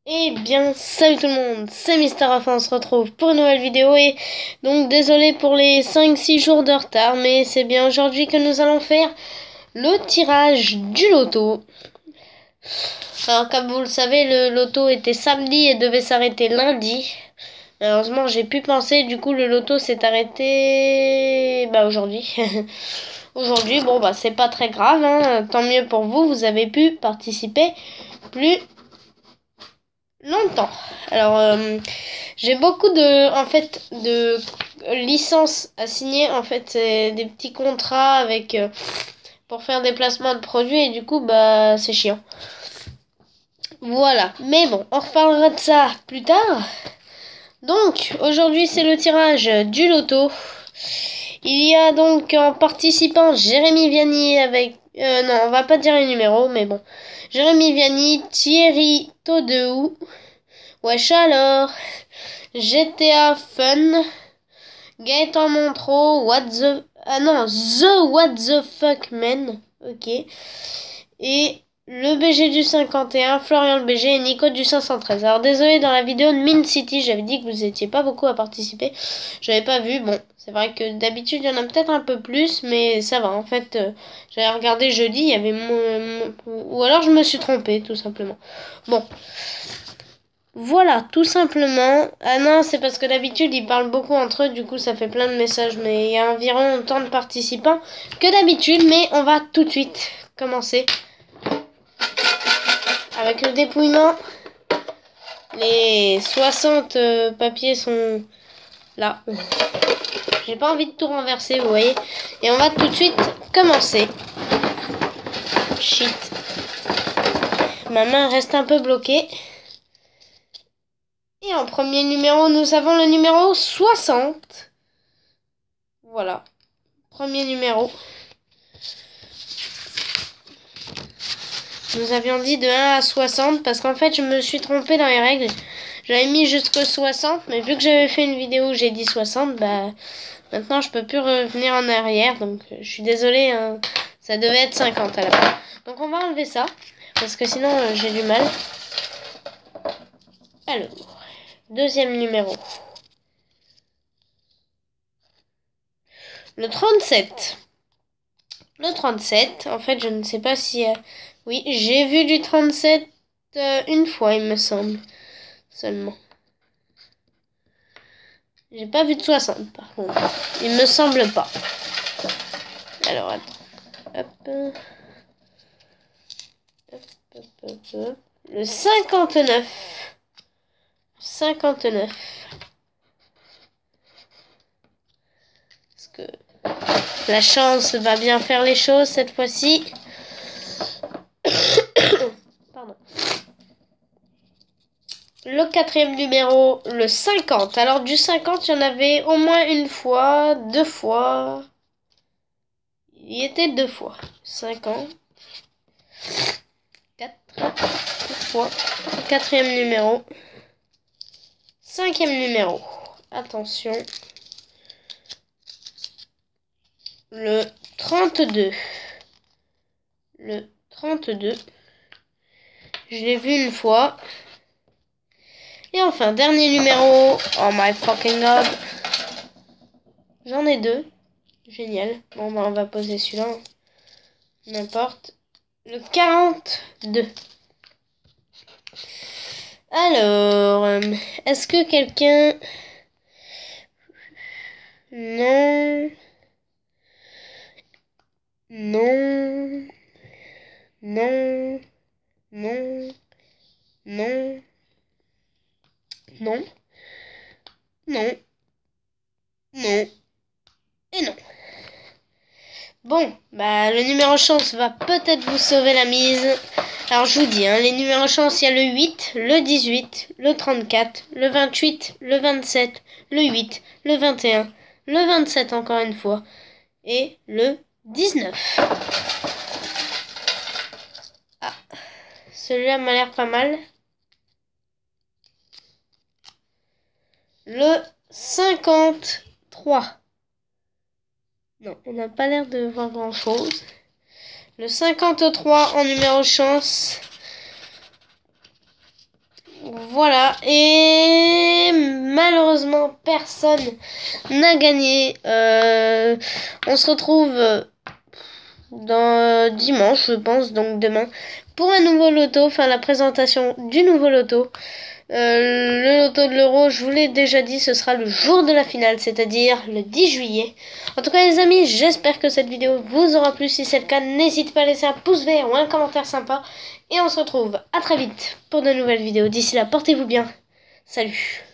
Eh bien, salut tout le monde, c'est Mister Rafa, on se retrouve pour une nouvelle vidéo et donc désolé pour les 5-6 jours de retard, mais c'est bien aujourd'hui que nous allons faire le tirage du loto. Alors comme vous le savez, le loto était samedi et devait s'arrêter lundi. Malheureusement, j'ai pu penser, du coup le loto s'est arrêté aujourd'hui. Aujourd'hui, bon c'est pas très grave, hein. Tant mieux pour vous, vous avez pu participer plus longtemps. Alors, j'ai beaucoup de licences à signer. En fait, c'est des petits contrats avec pour faire des placements de produits et du coup, c'est chiant. Voilà. Mais bon, on reparlera de ça plus tard. Donc, aujourd'hui, c'est le tirage du loto. Il y a donc en participant Jérémy Vianney avec... non, on va pas dire les numéros, mais bon. Jérémy Vianney, Thierry Taudeou. Wesh alors, GTA Fun, Gaëtan Montreux, The What the Fuck Man, ok. Et le BG du 51, Florian le BG et Nico du 513. Alors désolé, dans la vidéo de Min City, j'avais dit que vous étiez pas beaucoup à participer. J'avais pas vu, bon, c'est vrai que d'habitude il y en a peut-être un peu plus, mais ça va. En fait, j'avais regardé jeudi, il y avait ou alors je me suis trompée, tout simplement. Bon. Voilà, tout simplement. Ah non, c'est parce que d'habitude, ils parlent beaucoup entre eux, du coup, ça fait plein de messages. Mais il y a environ autant de participants que d'habitude. Mais on va tout de suite commencer avec le dépouillement. Les 60 papiers sont là. J'ai pas envie de tout renverser, vous voyez. Et on va tout de suite commencer. Shit. Ma main reste un peu bloquée. Et en premier numéro, nous avons le numéro 60. Voilà. Premier numéro. Nous avions dit de 1 à 60 parce qu'en fait, je me suis trompée dans les règles. J'avais mis jusqu'à 60, mais vu que j'avais fait une vidéo où j'ai dit 60, maintenant je peux plus revenir en arrière. Donc je suis désolée, hein, ça devait être 50 à la fin. Donc on va enlever ça parce que sinon j'ai du mal. Alors, deuxième numéro. Le 37. Le 37, en fait, je ne sais pas si... oui, j'ai vu du 37 une fois, il me semble. Seulement. J'ai pas vu de 60, par contre. Il me semble pas. Alors, attends. Hop. Hop. Le 59. 59. Parce que la chance va bien faire les choses cette fois-ci. Pardon. Le quatrième numéro, le 50. Alors du 50, il y en avait au moins une fois, deux fois. Il y était deux fois. 50. 4 fois. Quatrième numéro. Cinquième numéro. Attention. Le 32. Le 32. Je l'ai vu une fois. Et enfin, dernier numéro. Oh my fucking god. J'en ai deux. Génial. Bon, on va poser celui-là. N'importe. Le 42. Alors, est-ce que quelqu'un... Non. Non. Non. Non. Non. Non. Non. Non. Et non. Bon, le numéro chance va peut-être vous sauver la mise. Alors je vous dis, les numéros chance, il y a le 8, le 18, le 34, le 28, le 27, le 8, le 21, le 27 encore une fois, et le 19. Ah, celui-là m'a l'air pas mal. Le 53. Non, on n'a pas l'air de voir grand-chose. Le 53 en numéro chance. Voilà, et malheureusement personne n'a gagné. On se retrouve dans dimanche, je pense, donc demain, pour un nouveau loto, enfin la présentation du nouveau loto. Le loto de l'euro, je vous l'ai déjà dit, ce sera le jour de la finale, c'est-à-dire le 10 juillet. En tout cas les amis, j'espère que cette vidéo vous aura plu. Si c'est le cas, n'hésitez pas à laisser un pouce vert ou un commentaire sympa. Et on se retrouve à très vite pour de nouvelles vidéos. D'ici là, portez-vous bien. Salut.